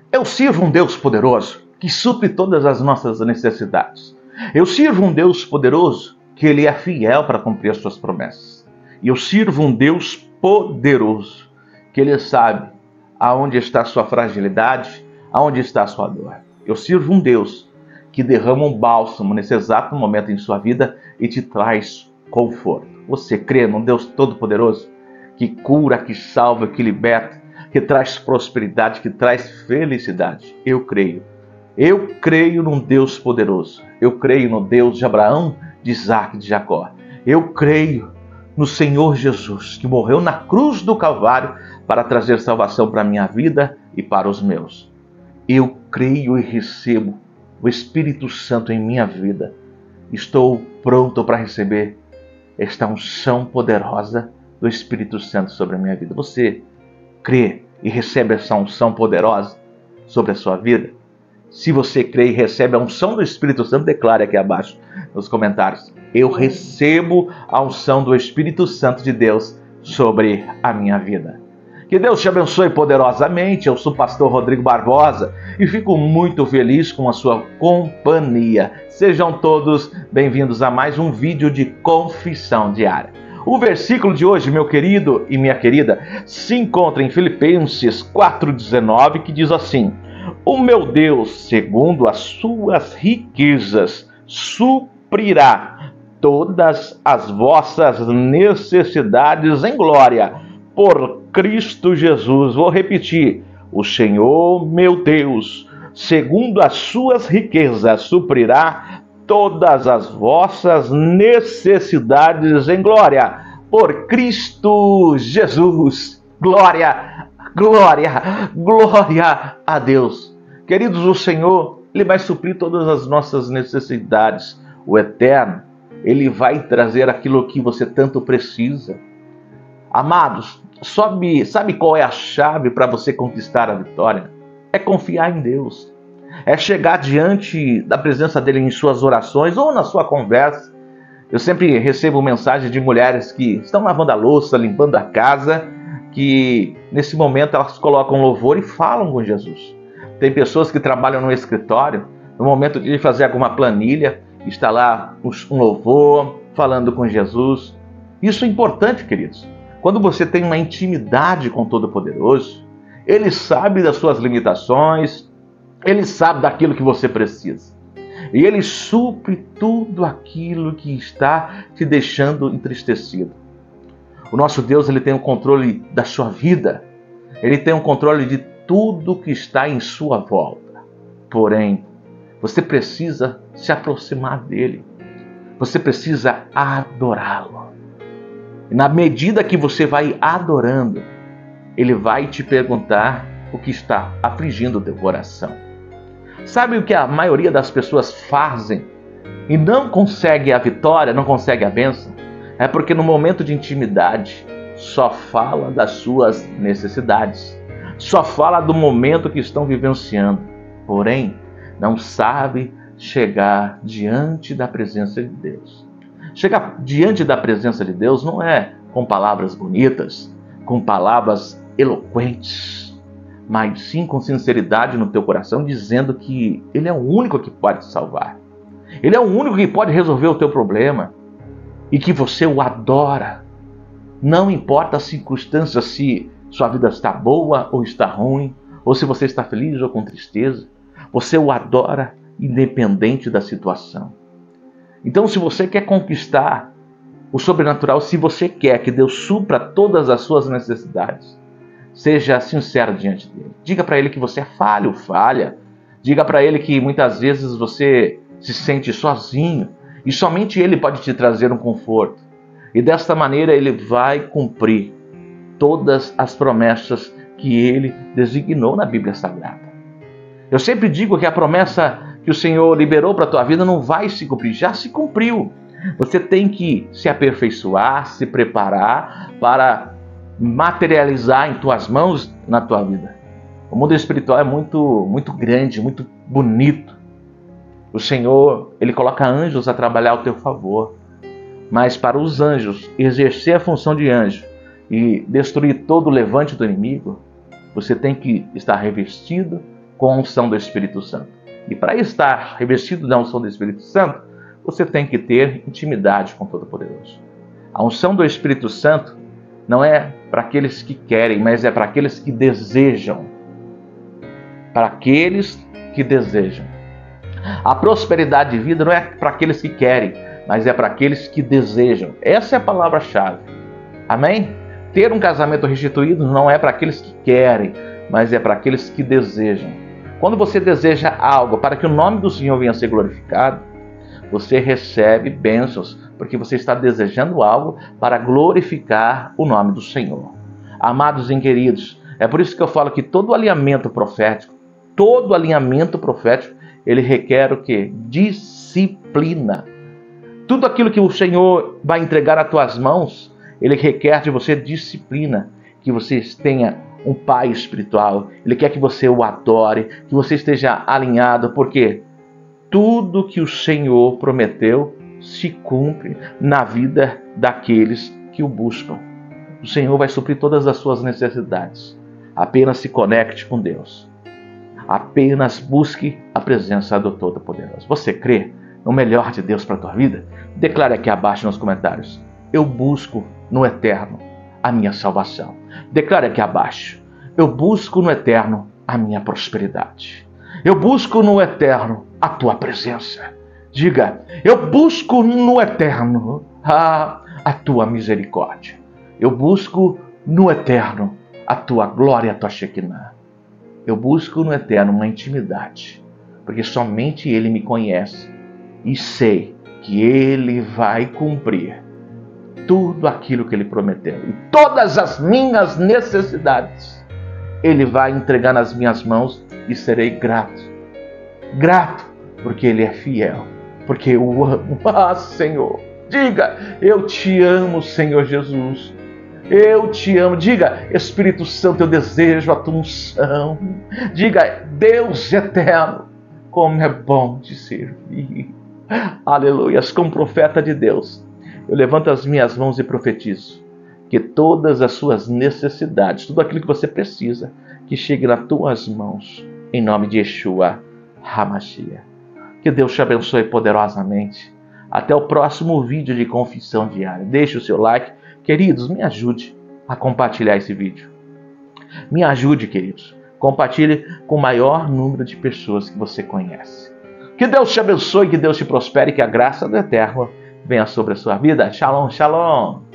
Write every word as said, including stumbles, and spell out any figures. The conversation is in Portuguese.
Eu sirvo um Deus poderoso que supre todas as nossas necessidades. Eu sirvo um Deus poderoso que Ele é fiel para cumprir as suas promessas. E eu sirvo um Deus poderoso que Ele sabe aonde está a sua fragilidade, aonde está a sua dor. Eu sirvo um Deus que derrama um bálsamo nesse exato momento em sua vida e te traz conforto. Você crê num Deus todo-poderoso que cura, que salva, que liberta, que traz prosperidade, que traz felicidade? Eu creio. Eu creio num Deus poderoso. Eu creio no Deus de Abraão, de Isaac e de Jacó. Eu creio no Senhor Jesus, que morreu na cruz do Calvário para trazer salvação para a minha vida e para os meus. Eu creio e recebo o Espírito Santo em minha vida. Estou pronto para receber esta unção poderosa do Espírito Santo sobre a minha vida. Você crê e recebe essa unção poderosa sobre a sua vida? Se você crê e recebe a unção do Espírito Santo, declare aqui abaixo nos comentários: eu recebo a unção do Espírito Santo de Deus sobre a minha vida. Que Deus te abençoe poderosamente. Eu sou o pastor Rodrigo Barbosa e fico muito feliz com a sua companhia. Sejam todos bem-vindos a mais um vídeo de confissão diária. O versículo de hoje, meu querido e minha querida, se encontra em Filipenses quatro, dezenove, que diz assim: o meu Deus, segundo as suas riquezas, suprirá todas as vossas necessidades em glória, por Cristo Jesus. Vou repetir: o Senhor, meu Deus, segundo as suas riquezas, suprirá todas as vossas necessidades em glória, por Cristo Jesus. Glória, glória, glória a Deus. Queridos, o Senhor, Ele vai suprir todas as nossas necessidades. O Eterno, Ele vai trazer aquilo que você tanto precisa. Amados, sabe, sabe qual é a chave para você conquistar a vitória? É confiar em Deus. É chegar diante da presença dEle em suas orações ou na sua conversa. Eu sempre recebo mensagens de mulheres que estão lavando a louça, limpando a casa, que nesse momento elas colocam louvor e falam com Jesus. Tem pessoas que trabalham no escritório, no momento de fazer alguma planilha, está lá um louvor, falando com Jesus. Isso é importante, queridos. Quando você tem uma intimidade com o Todo-Poderoso, Ele sabe das suas limitações, Ele sabe daquilo que você precisa. E Ele supre tudo aquilo que está te deixando entristecido. O nosso Deus, Ele tem o controle da sua vida. Ele tem o controle de tudo que está em sua volta. Porém, você precisa se aproximar dEle. Você precisa adorá-lo. E na medida que você vai adorando, Ele vai te perguntar o que está afligindo o teu coração. Sabe o que a maioria das pessoas fazem e não consegue a vitória, não consegue a bênção? É porque no momento de intimidade só fala das suas necessidades, só fala do momento que estão vivenciando, porém não sabe chegar diante da presença de Deus. Chegar diante da presença de Deus não é com palavras bonitas, com palavras eloquentes, mas sim com sinceridade no teu coração, dizendo que Ele é o único que pode te salvar. Ele é o único que pode resolver o teu problema e que você o adora. Não importa a circunstância, se sua vida está boa ou está ruim, ou se você está feliz ou com tristeza, você o adora independente da situação. Então, se você quer conquistar o sobrenatural, se você quer que Deus supra todas as suas necessidades, seja sincero diante dele. Diga para Ele que você é falho, falha. Diga para Ele que muitas vezes você se sente sozinho e somente Ele pode te trazer um conforto. E desta maneira Ele vai cumprir todas as promessas que Ele designou na Bíblia Sagrada. Eu sempre digo que a promessa que o Senhor liberou para a tua vida não vai se cumprir, já se cumpriu. Você tem que se aperfeiçoar, se preparar para materializar em tuas mãos na tua vida. O mundo espiritual é muito, muito grande, muito bonito. O Senhor, Ele coloca anjos a trabalhar ao teu favor. Mas para os anjos exercer a função de anjo e destruir todo o levante do inimigo, você tem que estar revestido com a unção do Espírito Santo. E para estar revestido da unção do Espírito Santo, você tem que ter intimidade com o Todo-Poderoso. A unção do Espírito Santo não é para aqueles que querem, mas é para aqueles que desejam. Para aqueles que desejam. A prosperidade de vida não é para aqueles que querem, mas é para aqueles que desejam. Essa é a palavra-chave. Amém? Ter um casamento restituído não é para aqueles que querem, mas é para aqueles que desejam. Quando você deseja algo para que o nome do Senhor venha a ser glorificado, você recebe bênçãos, porque você está desejando algo para glorificar o nome do Senhor. Amados e queridos, é por isso que eu falo que todo alinhamento profético, todo alinhamento profético, ele requer o quê? Disciplina. Tudo aquilo que o Senhor vai entregar às tuas mãos, ele requer de você disciplina, que você tenha um pai espiritual. Ele quer que você o adore, que você esteja alinhado, porque tudo que o Senhor prometeu se cumpre na vida daqueles que o buscam. O Senhor vai suprir todas as suas necessidades. Apenas se conecte com Deus. Apenas busque a presença do Todo-Poderoso. Você crê no melhor de Deus para a tua vida? Declare aqui abaixo nos comentários. Eu busco no eterno a minha salvação. Declare aqui abaixo. Eu busco no eterno a minha prosperidade. Eu busco no eterno a tua presença. Diga, eu busco no eterno a, a tua misericórdia. Eu busco no eterno a tua glória, a tua Shekinah. Eu busco no eterno uma intimidade, porque somente Ele me conhece e sei que Ele vai cumprir tudo aquilo que Ele prometeu. E todas as minhas necessidades Ele vai entregar nas minhas mãos e serei grato. Grato, porque Ele é fiel, porque eu o amo. Ah, Senhor, diga, eu te amo, Senhor Jesus. Eu te amo. Diga, Espírito Santo, eu desejo a tua unção. Diga, Deus eterno, como é bom te servir. Aleluias, como profeta de Deus, eu levanto as minhas mãos e profetizo que todas as suas necessidades, tudo aquilo que você precisa, que chegue nas tuas mãos, em nome de Yeshua HaMashiach. Que Deus te abençoe poderosamente. Até o próximo vídeo de Confissão Diária. Deixe o seu like. Queridos, me ajude a compartilhar esse vídeo. Me ajude, queridos. Compartilhe com o maior número de pessoas que você conhece. Que Deus te abençoe, que Deus te prospere, que a graça do Eterno venha sobre a sua vida. Shalom, shalom.